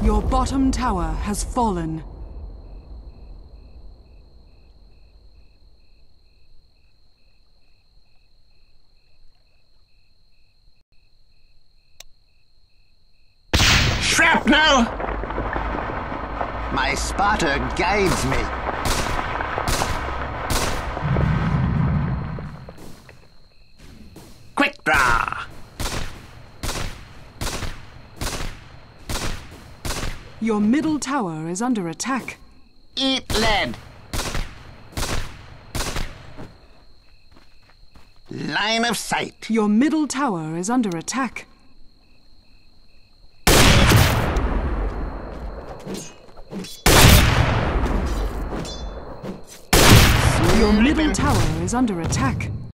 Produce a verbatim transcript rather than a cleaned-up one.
Your bottom tower has fallen. Shrapnel! My spotter guides me. Quick draw! Your middle tower is under attack. Eat lead! Line of sight. Your middle tower is under attack. Your middle tower is under attack.